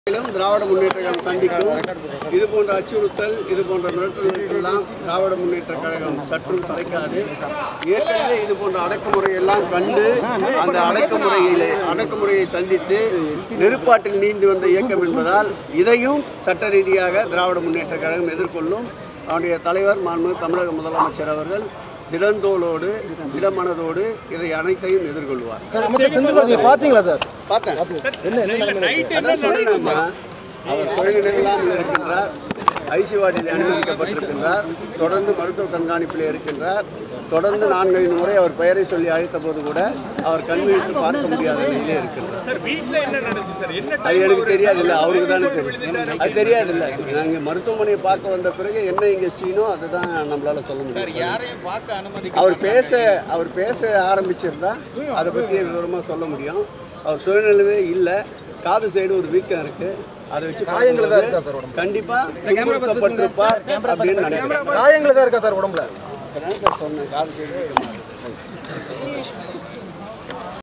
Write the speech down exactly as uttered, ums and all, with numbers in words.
திராவிட முன்னேற்ற கழகம் சந்திக்கும் இது போன்ற அச்சுறுத்தல் இது போன்ற மிரட்டல்களுக்கெல்லாம் திராவிட முன்னேற்ற கழகம் சற்றும் சளைக்காது. ஏற்கனவே இது போன்ற அடக்குமுறையெல்லாம் கண்டு அந்த அடக்குமுறையிலே அடக்குமுறையை சந்தித்து நெருப்பாட்டில் நீண்டு வந்த இயக்கம் என்பதால் இதையும் சட்ட ரீதியாக திராவிட முன்னேற்ற கழகம் எதிர்கொள்ளும். அவருடைய தலைவர் மாண்புமிகு தமிழக முதலமைச்சர் அவர்கள் திடந்தோளோடு இடமனதோடு இதை அனைத்தையும் எதிர்கொள்வார். பார்த்தீங்களா சார்? பார்த்தேன். அவர் தொழில்நிலையில்லாமல் இருக்கின்றார், ஐசிவாடியில் அனுமதிக்கப்பட்டிருக்கின்றார், தொடர்ந்து மருத்துவ கண்காணிப்பில் இருக்கின்றார். தொடர்ந்து நான்கைந்து முறை அவர் பெயரை சொல்லி அழைத்த போது கூட அவர் கண்விழித்து பார்க்க முடியாத நிலையிலே இருக்கின்றார். அது எனக்கு தெரியாது இல்லை, அவருக்கு தானே தெரியும். அது தெரியாது இல்லை. நாங்கள் மருத்துவமனையை பார்க்க வந்த பிறகு என்ன இங்கே சீனோ அதுதான் நம்மளால சொல்ல முடியும். அவர் பேச அவர் பேச ஆரம்பிச்சிருந்தா அதை பற்றி விவரமாக சொல்ல முடியும். அவர் சூழ்நிலையே இல்லை, காது சைடு ஒரு வீக்கம் இருக்கு, அதை வச்சு கண்டிப்பா பட்டிருப்பார் அப்படின்னு நினைக்கிறேன். காயங்கள் தான் இருக்கா சார் உடம்புல? சொன்னேன், காது சைடு வீக்கம்.